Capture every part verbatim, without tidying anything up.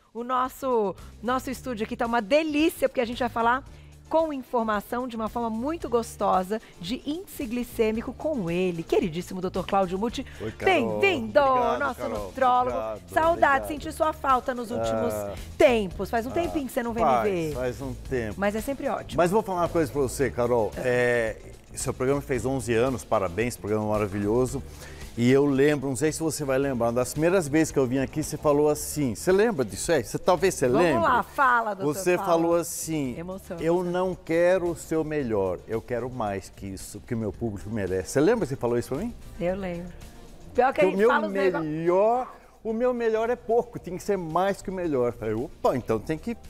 O nosso, nosso estúdio aqui tá uma delícia, porque a gente vai falar com informação de uma forma muito gostosa de índice glicêmico com ele, queridíssimo doutor Cláudio Muti. Bem-vindo, nosso Carol, nutrólogo. obrigado, Saudade, obrigado. senti sua falta nos últimos Ah, tempos. Faz um ah, tempinho que você não vem faz, me ver. Faz um tempo. Mas é sempre ótimo. Mas vou falar uma coisa pra você, Carol. É, seu programa fez onze anos, parabéns, programa maravilhoso. E eu lembro, não sei se você vai lembrar, das primeiras vezes que eu vim aqui, você falou assim, você lembra disso aí? Você, talvez você Vamos lembre. Vamos lá, fala, doutor. Você fala. falou assim, Emoção. eu não quero o seu melhor, eu quero mais que isso, que o meu público merece. Você lembra que você falou isso pra mim? Eu lembro. Pior que, que a o gente meu fala os negócios. melhor, o meu melhor é pouco, tem que ser mais que o melhor. Eu falei, opa, então tem que...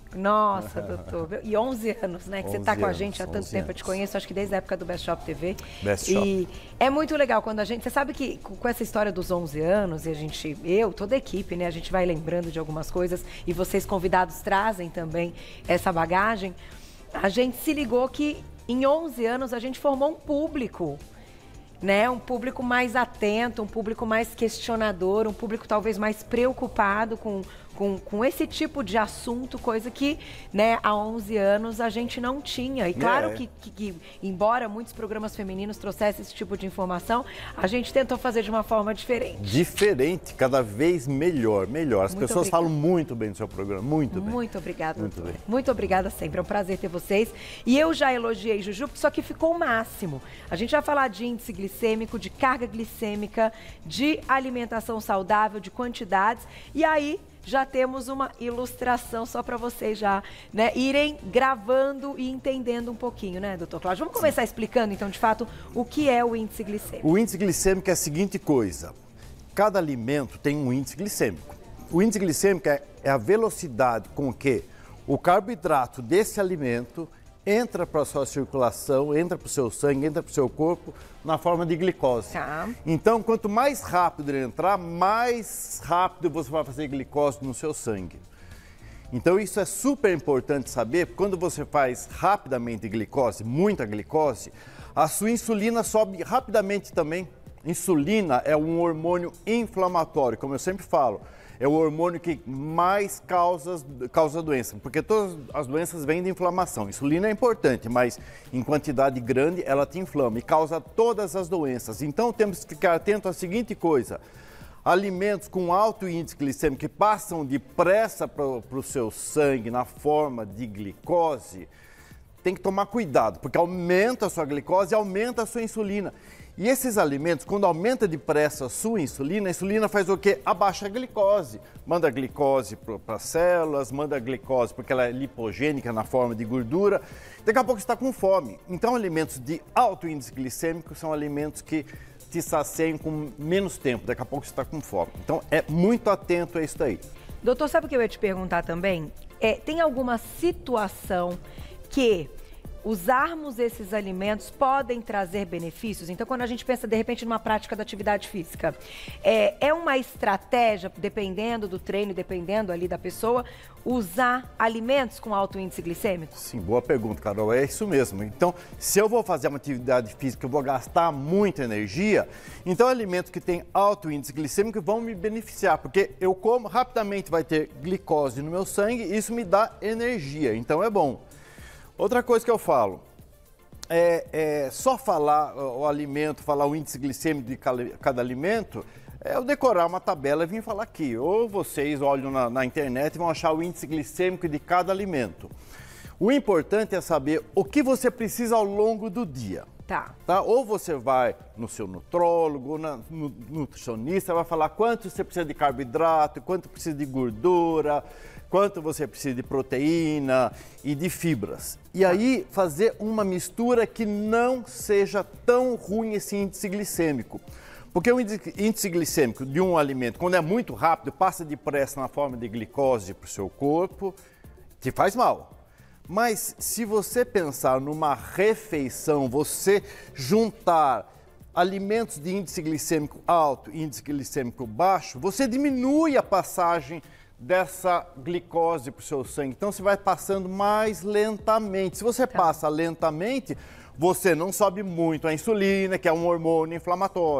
Nossa, doutor. E onze anos, né? Que você está com a gente há tanto tempo. Eu te conheço, acho que desde a época do Best Shop T V. Best e Shop. é muito legal quando a gente... Você sabe que com essa história dos onze anos, e a gente... Eu, toda a equipe, né? A gente vai lembrando de algumas coisas. E vocês, convidados, trazem também essa bagagem. A gente se ligou que em onze anos a gente formou um público. Né? Um público mais atento, um público mais questionador, um público talvez mais preocupado com, com, com esse tipo de assunto, coisa que, né, há onze anos a gente não tinha. E claro É. que, que, que, embora muitos programas femininos trouxessem esse tipo de informação, a gente tentou fazer de uma forma diferente. Diferente, cada vez melhor, melhor. As Muito pessoas obrigada. falam muito bem do seu programa, muito bem. Muito obrigada, Muito doutora. bem. Muito obrigada sempre, é um prazer ter vocês. E eu já elogiei Juju, só que ficou o máximo. A gente vai falar de índice glicêmico, de carga glicêmica, de alimentação saudável, de quantidades. E aí já temos uma ilustração só para vocês já, né, irem gravando e entendendo um pouquinho, né, doutor Cláudio? Vamos começar explicando, então, de fato, o que é o índice glicêmico. O índice glicêmico é a seguinte coisa, cada alimento tem um índice glicêmico. O índice glicêmico é, é a velocidade com que o carboidrato desse alimento entra para a sua circulação, entra para o seu sangue, entra para o seu corpo na forma de glicose. Tá. Então, quanto mais rápido ele entrar, mais rápido você vai fazer glicose no seu sangue. Então, isso é super importante saber, porque quando você faz rapidamente glicose, muita glicose, a sua insulina sobe rapidamente também. Insulina é um hormônio inflamatório, como eu sempre falo. É o hormônio que mais causa, causa doença, porque todas as doenças vêm de inflamação. Insulina é importante, mas em quantidade grande ela te inflama e causa todas as doenças. Então temos que ficar atento à seguinte coisa: alimentos com alto índice glicêmico que passam depressa para o seu sangue na forma de glicose, tem que tomar cuidado, porque aumenta a sua glicose e aumenta a sua insulina. E esses alimentos, quando aumenta depressa a sua insulina, a insulina faz o quê? Abaixa a glicose. Manda a glicose para as células, manda a glicose porque ela é lipogênica na forma de gordura. Daqui a pouco você está com fome. Então, alimentos de alto índice glicêmico são alimentos que te saciam com menos tempo. Daqui a pouco você está com fome. Então, é muito atento a isso daí. Doutor, sabe o que eu ia te perguntar também? É, tem alguma situação que usarmos esses alimentos podem trazer benefícios? Então, quando a gente pensa, de repente, numa prática da atividade física, é, é uma estratégia, dependendo do treino, dependendo ali da pessoa, usar alimentos com alto índice glicêmico? Sim, boa pergunta, Carol. É isso mesmo. Então, se eu vou fazer uma atividade física, eu vou gastar muita energia, então alimentos que têm alto índice glicêmico vão me beneficiar, porque eu como, rapidamente vai ter glicose no meu sangue e isso me dá energia, então é bom. Outra coisa que eu falo, é, é só falar o alimento, falar o índice glicêmico de cada, cada alimento, é eu decorar uma tabela e vir falar aqui. Ou vocês olham na, na internet e vão achar o índice glicêmico de cada alimento. O importante é saber o que você precisa ao longo do dia. Tá. Tá? Ou você vai no seu nutrólogo, na, no nutricionista, vai falar quanto você precisa de carboidrato, quanto precisa de gordura, quanto você precisa de proteína e de fibras. E aí fazer uma mistura que não seja tão ruim esse índice glicêmico. Porque o índice glicêmico de um alimento, quando é muito rápido, passa depressa na forma de glicose para o seu corpo, te faz mal. Mas se você pensar numa refeição, você juntar alimentos de índice glicêmico alto e índice glicêmico baixo, você diminui a passagem dessa glicose para o seu sangue. Então, você vai passando mais lentamente. Se você Tá. passa lentamente, você não sobe muito a insulina, que é um hormônio inflamatório.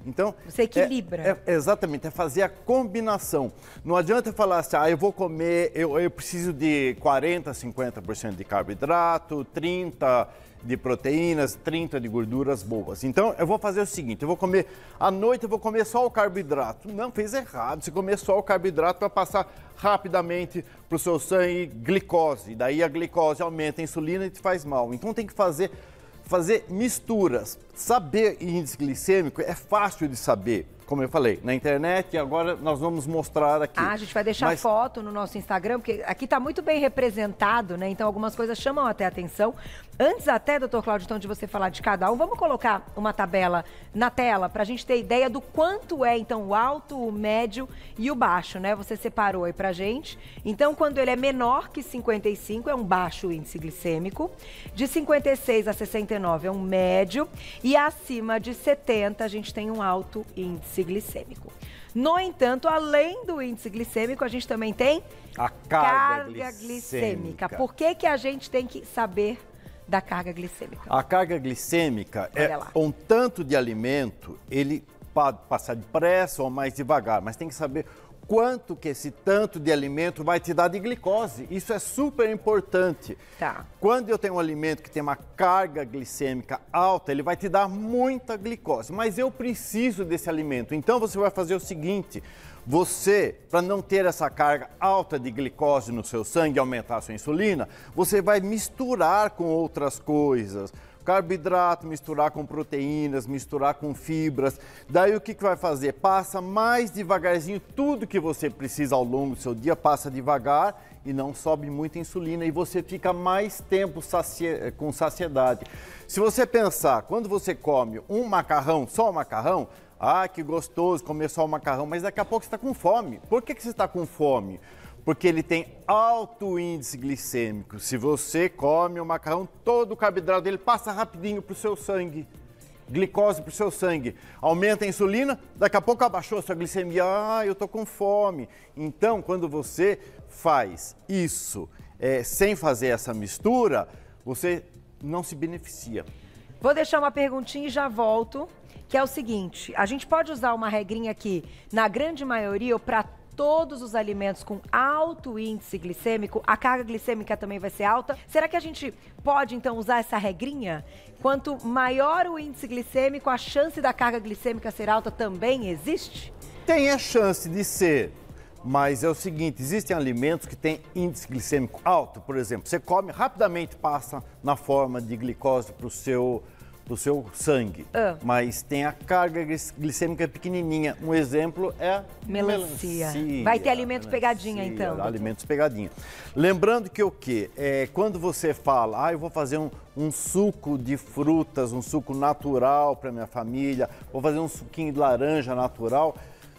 Então, você equilibra. É, é, exatamente, é fazer a combinação. Não adianta falar assim, ah, eu vou comer, eu, eu preciso de quarenta, cinquenta por cento de carboidrato, trinta por cento de proteínas, trinta por cento de gorduras boas. Então, eu vou fazer o seguinte, eu vou comer, à noite eu vou comer só o carboidrato. Não, fez errado. Se comer só o carboidrato, vai passar rapidamente para o seu sangue glicose. Daí a glicose aumenta a insulina e te faz mal. Então, tem que fazer, fazer misturas. Saber índice glicêmico é fácil de saber. Como eu falei, na internet, e agora nós vamos mostrar aqui. Ah, a gente vai deixar Mas... foto no nosso Instagram, porque aqui está muito bem representado, né? Então algumas coisas chamam até a atenção. Antes até, doutor Cláudio, então, de você falar de cada um, vamos colocar uma tabela na tela para a gente ter ideia do quanto é, então, o alto, o médio e o baixo, né? Você separou aí pra gente. Então, quando ele é menor que cinquenta e cinco, é um baixo índice glicêmico. De cinquenta e seis a sessenta e nove é um médio. E acima de setenta, a gente tem um alto índice glicêmico. No entanto, além do índice glicêmico, a gente também tem a carga, carga glicêmica. glicêmica. Por que que a gente tem que saber da carga glicêmica? A carga glicêmica é um tanto de alimento, ele pode passar depressa ou mais devagar, mas tem que saber quanto que esse tanto de alimento vai te dar de glicose. Isso é super importante. Tá. Quando eu tenho um alimento que tem uma carga glicêmica alta, ele vai te dar muita glicose. Mas eu preciso desse alimento. Então você vai fazer o seguinte, você, para não ter essa carga alta de glicose no seu sangue e aumentar a sua insulina, você vai misturar com outras coisas. Carboidrato, misturar com proteínas, misturar com fibras. Daí o que, que vai fazer? Passa mais devagarzinho, tudo que você precisa ao longo do seu dia passa devagar e não sobe muita insulina e você fica mais tempo saci... com saciedade. Se você pensar, quando você come um macarrão, só um macarrão, ah, que gostoso comer só um macarrão, mas daqui a pouco você está com fome. Por que, que você está com fome? Porque ele tem alto índice glicêmico. Se você come o macarrão, todo o carboidrato dele passa rapidinho para o seu sangue. Glicose para o seu sangue. Aumenta a insulina, daqui a pouco abaixou a sua glicemia. Ah, eu estou com fome. Então, quando você faz isso é, sem fazer essa mistura, você não se beneficia. Vou deixar uma perguntinha e já volto, que é o seguinte. A gente pode usar uma regrinha aqui, na grande maioria, ou para todos os alimentos com alto índice glicêmico, a carga glicêmica também vai ser alta. Será que a gente pode, então, usar essa regrinha? Quanto maior o índice glicêmico, a chance da carga glicêmica ser alta também existe? Tem a chance de ser, mas é o seguinte, existem alimentos que têm índice glicêmico alto. Por exemplo, você come, rapidamente passa na forma de glicose para o seu... do seu sangue, ah. mas tem a carga glicêmica pequenininha. Um exemplo é melancia. melancia. Vai ter alimento melancia, pegadinha, então. Alimentos pegadinha. Lembrando que o quê? É, quando você fala, ah, eu vou fazer um, um suco de frutas, um suco natural para minha família, vou fazer um suquinho de laranja natural,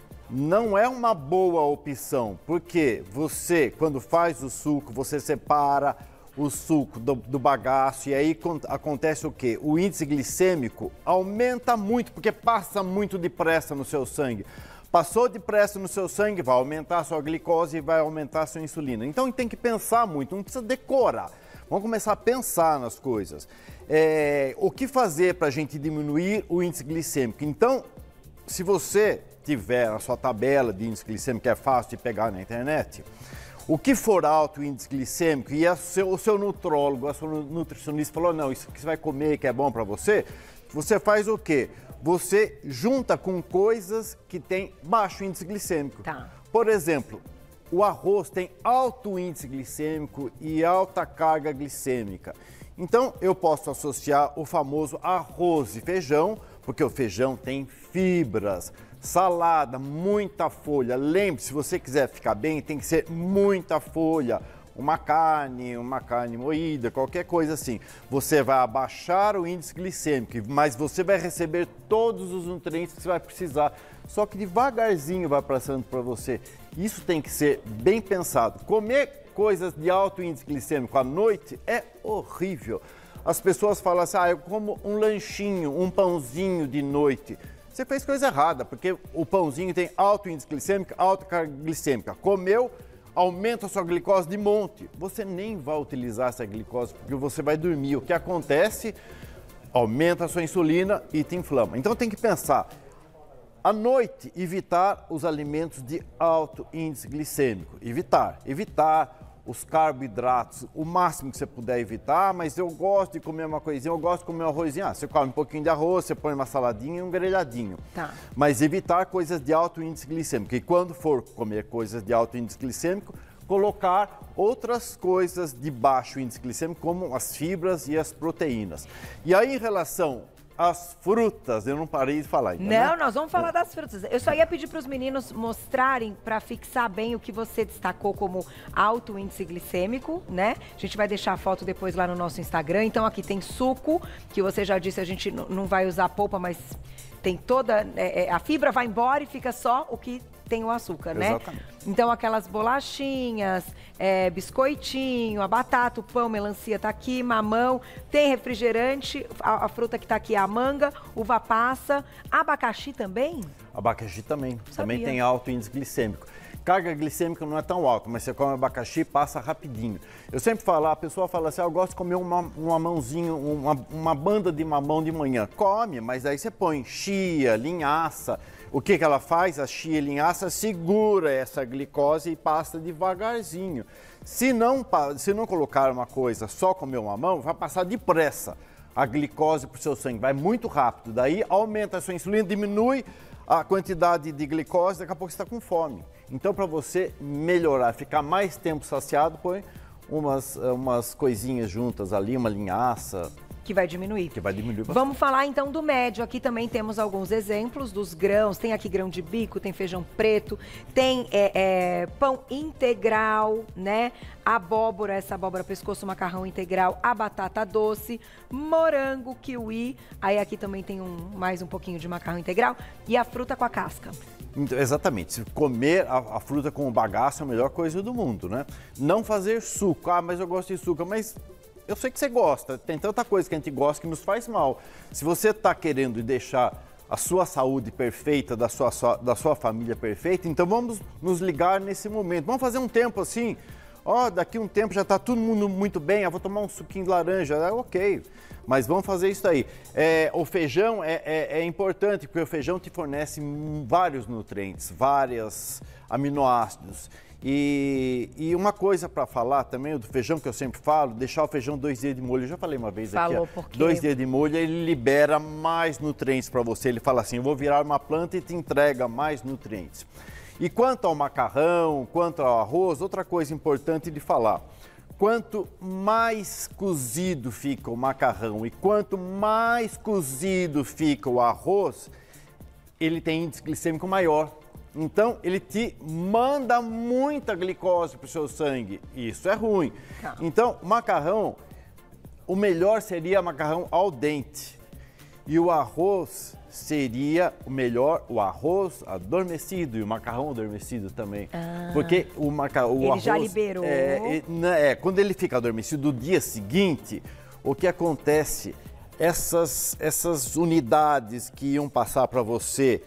não é uma boa opção, porque você, quando faz o suco, você separa o suco do, do bagaço e aí acontece o quê? O índice glicêmico aumenta muito, porque passa muito depressa no seu sangue. Passou depressa no seu sangue, vai aumentar a sua glicose e vai aumentar a sua insulina. Então tem que pensar muito, não precisa decorar. Vamos começar a pensar nas coisas. É, o que fazer para a gente diminuir o índice glicêmico? Então, se você tiver a sua tabela de índice glicêmico, que é fácil de pegar na internet, o que for alto o índice glicêmico e a seu, o seu nutrólogo, a sua nutricionista falou, não, isso que você vai comer que é bom para você, você faz o quê? Você junta com coisas que têm baixo índice glicêmico. Tá. Por exemplo, o arroz tem alto índice glicêmico e alta carga glicêmica. Então, eu posso associar o famoso arroz e feijão, porque o feijão tem fibras, salada, muita folha. Lembre-se, se você quiser ficar bem, tem que ser muita folha. Uma carne, uma carne moída, qualquer coisa assim. Você vai abaixar o índice glicêmico, mas você vai receber todos os nutrientes que você vai precisar. Só que devagarzinho vai passando para você. Isso tem que ser bem pensado. Comer coisas de alto índice glicêmico à noite é horrível. As pessoas falam assim, ah, eu como um lanchinho, um pãozinho de noite. Você fez coisa errada, porque o pãozinho tem alto índice glicêmico, alta carga glicêmica. Comeu, aumenta a sua glicose de monte. Você nem vai utilizar essa glicose, porque você vai dormir. O que acontece? Aumenta a sua insulina e te inflama. Então tem que pensar, À noite, evitar os alimentos de alto índice glicêmico. Evitar, evitar os carboidratos, o máximo que você puder evitar, mas eu gosto de comer uma coisinha, eu gosto de comer um arrozinho. Ah, você come um pouquinho de arroz, você põe uma saladinha e um grelhadinho. Tá. Mas evitar coisas de alto índice glicêmico. E quando for comer coisas de alto índice glicêmico, colocar outras coisas de baixo índice glicêmico, como as fibras e as proteínas. E aí, em relação às frutas, eu não parei de falar ainda, Não, né? nós vamos falar das frutas. Eu só ia pedir para os meninos mostrarem, para fixar bem o que você destacou como alto índice glicêmico, né? A gente vai deixar a foto depois lá no nosso Instagram. Então, aqui tem suco, que você já disse, a gente não vai usar polpa, mas tem toda... É, a fibra vai embora e fica só o que tem o açúcar, né? Exatamente. Então, aquelas bolachinhas, é, biscoitinho, a batata, o pão, melancia tá aqui, mamão, tem refrigerante, a, a fruta que tá aqui é a manga, uva passa, abacaxi também? Abacaxi também, também Sabia. tem alto índice glicêmico. Carga glicêmica não é tão alta, mas você come abacaxi e passa rapidinho. Eu sempre falo, a pessoa fala assim, ah, eu gosto de comer uma, um mamãozinho, uma, uma banda de mamão de manhã. Come, mas aí você põe chia, linhaça. O que, que ela faz? A chia e linhaça segura essa glicose e passa devagarzinho. Se não, se não colocar uma coisa, só comer um mamão, vai passar depressa a glicose para o seu sangue, vai muito rápido. Daí aumenta a sua insulina, diminui a quantidade de glicose, daqui a pouco você está com fome. Então, para você melhorar, ficar mais tempo saciado, põe umas, umas coisinhas juntas ali, uma linhaça. Que vai diminuir. Que vai diminuir bastante. Vamos falar então do médio. Aqui também temos alguns exemplos dos grãos. Tem aqui grão de bico, tem feijão preto, tem é, é, pão integral, né? Abóbora, essa abóbora pescoço, macarrão integral, a batata doce, morango, kiwi. Aí aqui também tem um, mais um pouquinho de macarrão integral e a fruta com a casca. Então, exatamente, se comer a, a fruta com o bagaço é a melhor coisa do mundo, né? Não fazer suco, ah, mas eu gosto de suco, mas eu sei que você gosta, tem tanta coisa que a gente gosta que nos faz mal. Se você está querendo deixar a sua saúde perfeita, da sua, da sua família perfeita, então vamos nos ligar nesse momento, vamos fazer um tempo assim, ó, daqui um tempo já está todo mundo muito bem, eu vou tomar um suquinho de laranja, é ok. Mas vamos fazer isso aí. É, o feijão é, é, é importante, porque o feijão te fornece vários nutrientes, vários aminoácidos. E, e uma coisa para falar também, do feijão que eu sempre falo, deixar o feijão dois dias de molho. Eu já falei uma vez Falou, aqui, ó, porque... dois dias de molho, ele libera mais nutrientes para você. Ele fala assim, eu vou virar uma planta e te entrega mais nutrientes. E quanto ao macarrão, quanto ao arroz, outra coisa importante de falar. Quanto mais cozido fica o macarrão e quanto mais cozido fica o arroz, ele tem índice glicêmico maior. Então, ele te manda muita glicose para o seu sangue. Isso é ruim. Tá. Então, macarrão, o melhor seria macarrão al dente. E o arroz seria o melhor, o arroz adormecido e o macarrão adormecido também. Ah, porque o macarrão... Ele arroz, já liberou. É, é, é, quando ele fica adormecido no dia seguinte, o que acontece? Essas, essas unidades que iam passar para você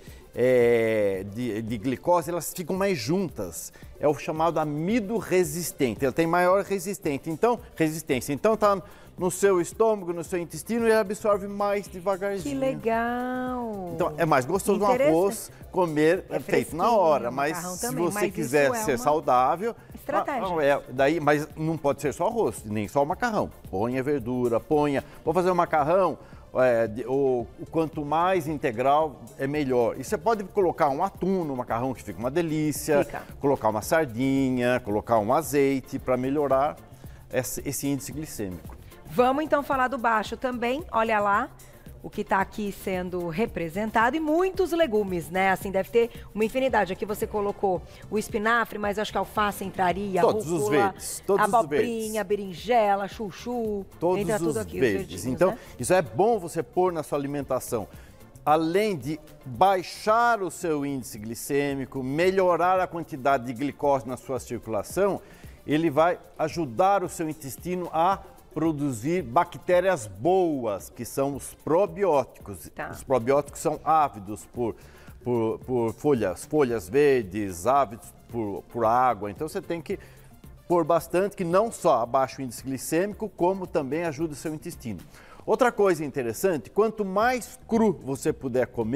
é, de, de glicose, elas ficam mais juntas. É o chamado amido resistente. Ele tem maior resistente. Então, resistência. Então, está no seu estômago, no seu intestino, ele absorve mais devagarzinho. Que legal! Então, é mais gostoso um arroz comer é feito na hora, mas se também, você mas quiser ser é saudável, estratégia. Não, é, daí, mas não pode ser só arroz, nem só o macarrão. Ponha verdura, ponha. Vou fazer um macarrão, é, o, o quanto mais integral é melhor. E você pode colocar um atum no macarrão, que fica uma delícia, fica. Colocar uma sardinha, colocar um azeite para melhorar esse, esse índice glicêmico. Vamos então falar do baixo também, olha lá o que está aqui sendo representado e muitos legumes, né? Assim, deve ter uma infinidade. Aqui você colocou o espinafre, mas acho que a alface entraria, todos a rúcula, os verdes, todos abobrinha, os verdes. berinjela, chuchu, todos entra os tudo aqui, verdes. Os então, né? Isso é bom você pôr na sua alimentação. Além de baixar o seu índice glicêmico, melhorar a quantidade de glicose na sua circulação, ele vai ajudar o seu intestino a produzir bactérias boas, que são os probióticos. Tá. Os probióticos são ávidos por, por, por folhas, folhas verdes, ávidos por, por água. Então você tem que pôr bastante, que não só abaixa o índice glicêmico, como também ajuda o seu intestino. Outra coisa interessante, quanto mais cru você puder comer,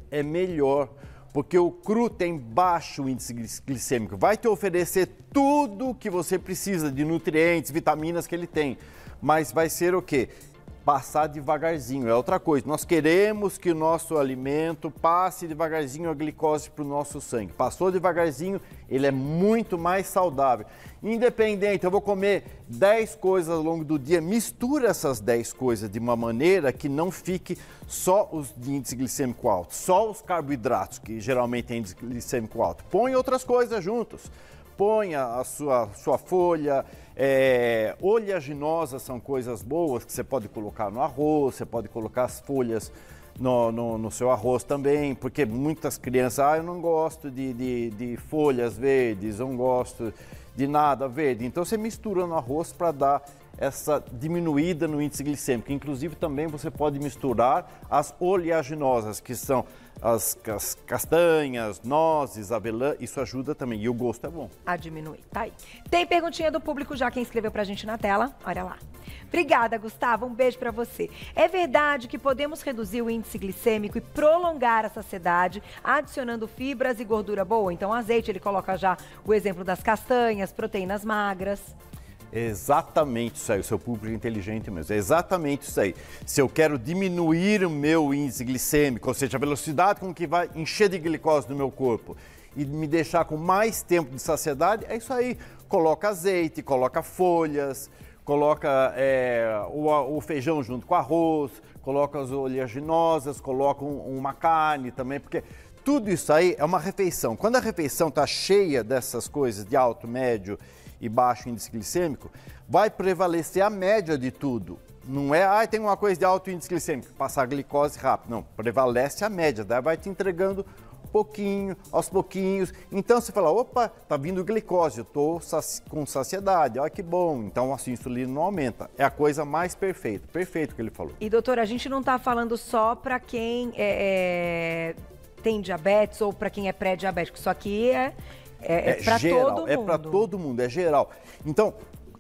é melhor, porque o cru tem baixo índice glicêmico, vai te oferecer tudo que você precisa de nutrientes, vitaminas que ele tem, mas vai ser o quê? Passar devagarzinho, é outra coisa. Nós queremos que o nosso alimento passe devagarzinho a glicose para o nosso sangue. Passou devagarzinho, ele é muito mais saudável. Independente, eu vou comer dez coisas ao longo do dia, mistura essas dez coisas de uma maneira que não fique só os de índice glicêmico alto, só os carboidratos, que geralmente têm índice glicêmico alto. Põe outras coisas juntos. Põe a sua, sua folha, é, oleaginosas são coisas boas que você pode colocar no arroz, você pode colocar as folhas no, no, no seu arroz também, porque muitas crianças, ah, eu não gosto de, de, de folhas verdes, eu não gosto de nada verde. Então você mistura no arroz para dar essa diminuída no índice glicêmico. Inclusive também você pode misturar as oleaginosas, que são as, as castanhas, nozes, avelã, isso ajuda também. E o gosto é bom. A diminuir, tá aí. Tem perguntinha do público já, quem escreveu pra gente na tela, olha lá. Obrigada, Gustavo, um beijo pra você. É verdade que podemos reduzir o índice glicêmico e prolongar a saciedade adicionando fibras e gordura boa? Então, azeite, ele coloca já o exemplo das castanhas, proteínas magras. Exatamente isso aí, o seu público é inteligente mesmo, é exatamente isso aí. Se eu quero diminuir o meu índice glicêmico, ou seja, a velocidade com que vai encher de glicose no meu corpo e me deixar com mais tempo de saciedade, é isso aí. Coloca azeite, coloca folhas, coloca é, o, o feijão junto com arroz, coloca as oleaginosas, coloca um, uma carne também, porque tudo isso aí é uma refeição. Quando a refeição está cheia dessas coisas de alto, médio e baixo índice glicêmico, vai prevalecer a média de tudo. Não é, ah, tem uma coisa de alto índice glicêmico, passar glicose rápido. Não, prevalece a média, daí vai te entregando pouquinho, aos pouquinhos. Então você fala, opa, tá vindo glicose, eu tô saci com saciedade, olha que bom. Então assim, a insulina não aumenta. É a coisa mais perfeita, perfeito o que ele falou. E doutora, a gente não tá falando só para quem é, é, tem diabetes ou para quem é pré-diabético, isso aqui é... É, é para todo mundo. É para todo mundo, é geral. Então,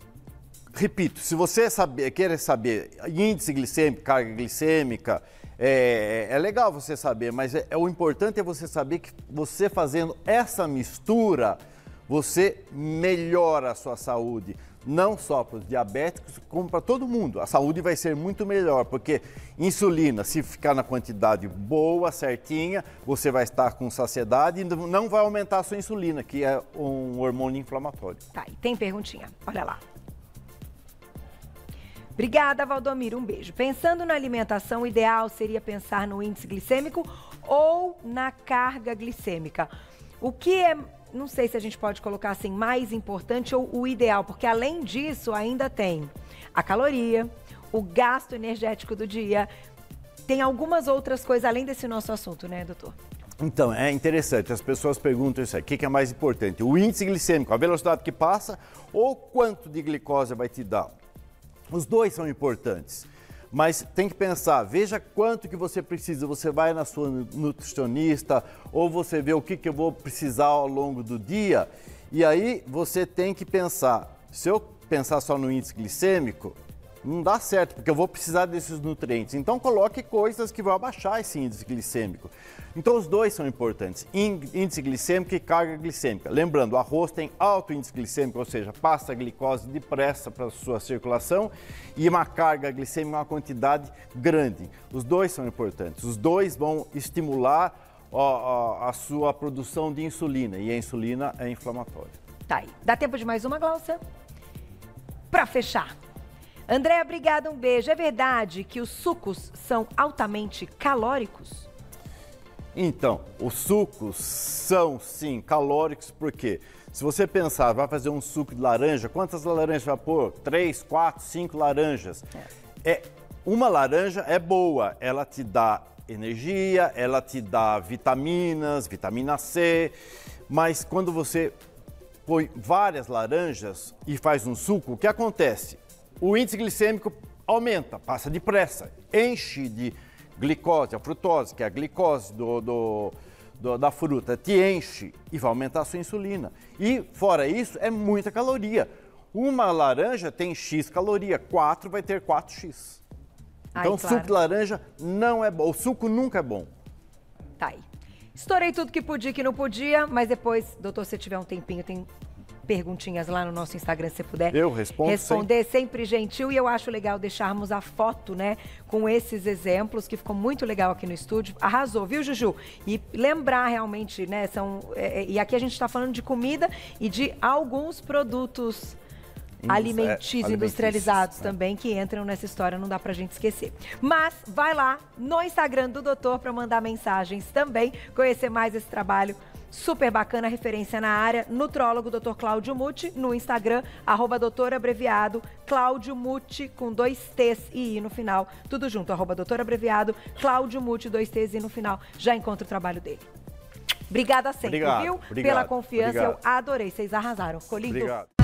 repito, se você saber, quer saber índice glicêmico, carga glicêmica, é, é legal você saber, mas é, é, o importante é você saber que você fazendo essa mistura, você melhora a sua saúde. Não só para os diabéticos, como para todo mundo. A saúde vai ser muito melhor, porque insulina, se ficar na quantidade boa, certinha, você vai estar com saciedade e não vai aumentar a sua insulina, que é um hormônio inflamatório. Tá, e tem perguntinha, olha lá. Obrigada, Valdomiro, um beijo. Pensando na alimentação, o ideal seria pensar no índice glicêmico ou na carga glicêmica. O que é... Não sei se a gente pode colocar assim, mais importante ou o ideal, porque além disso ainda tem a caloria, o gasto energético do dia, tem algumas outras coisas além desse nosso assunto, né, doutor? Então, é interessante, as pessoas perguntam isso aí, o que é mais importante? O índice glicêmico, a velocidade que passa ou quanto de glicose vai te dar? Os dois são importantes. Mas tem que pensar, veja quanto que você precisa, você vai na sua nutricionista ou você vê o que, que eu vou precisar ao longo do dia e aí você tem que pensar, se eu pensar só no índice glicêmico, não dá certo, porque eu vou precisar desses nutrientes. Então coloque coisas que vão abaixar esse índice glicêmico. Então os dois são importantes, índice glicêmico e carga glicêmica. Lembrando, o arroz tem alto índice glicêmico, ou seja, passa a glicose depressa para a sua circulação e uma carga glicêmica, uma quantidade grande. Os dois são importantes, os dois vão estimular a, a, a sua produção de insulina e a insulina é inflamatória. Tá aí. Dá tempo de mais uma, Glaucia? Para fechar. Andréa, obrigada, um beijo. É verdade que os sucos são altamente calóricos? Então, os sucos são, sim, calóricos, porque se você pensar, vai fazer um suco de laranja, quantas laranjas vai pôr? Três, quatro, cinco laranjas. É. É, uma laranja é boa, ela te dá energia, ela te dá vitaminas, vitamina C, mas quando você põe várias laranjas e faz um suco, o que acontece? O índice glicêmico aumenta, passa depressa, enche de glicose, a frutose, que é a glicose do, do, do, da fruta, te enche e vai aumentar a sua insulina. E, fora isso, é muita caloria. Uma laranja tem X caloria, quatro vai ter quatro X. Então, Ai, claro. Suco de laranja não é bom, o suco nunca é bom. Tá aí. Estourei tudo que podia e que não podia, mas depois, doutor, se tiver um tempinho, tem perguntinhas lá no nosso Instagram, se você puder eu respondo responder, sempre. sempre gentil. E eu acho legal deixarmos a foto, né, com esses exemplos, que ficou muito legal aqui no estúdio. Arrasou, viu, Juju? E lembrar realmente, né, são... É, e aqui a gente está falando de comida e de alguns produtos alimentícios, é, industrializados é. também, que entram nessa história, não dá pra gente esquecer. Mas vai lá no Instagram do doutor para mandar mensagens também, conhecer mais esse trabalho super bacana, referência na área, nutrólogo doutor Cláudio Muti, no Instagram, arroba doutor abreviado, Cláudio Muti, com dois T's e I no final, tudo junto, arroba doutor abreviado, Cláudio Muti, dois T's e I no final, já encontra o trabalho dele. Obrigada sempre, obrigado, viu? Obrigado, Pela confiança, obrigado. eu adorei, vocês arrasaram, ficou lindo. Obrigado.